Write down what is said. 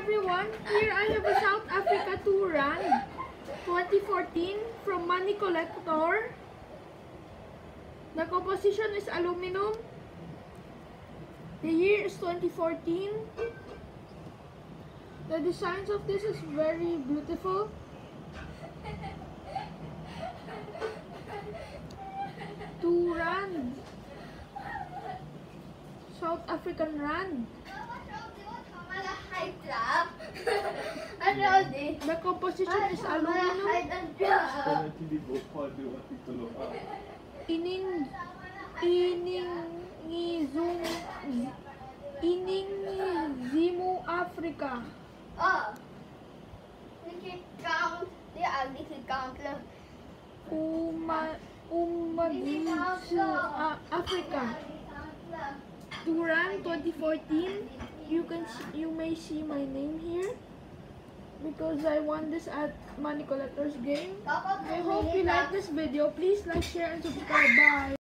everyone, here I have a South Africa 2 rand 2014 from Money Collector. The composition is aluminum. The year is 2014. The designs of this is very beautiful. R2 South African rand. The composition is aluminum. Iningizimu Africa. Oh, we can count. Yeah, we can count. Africa. 2 rand 2014. You may see my name here because I won this at Money Collector's game. I hope you like this video. Please like, share, and subscribe. Bye.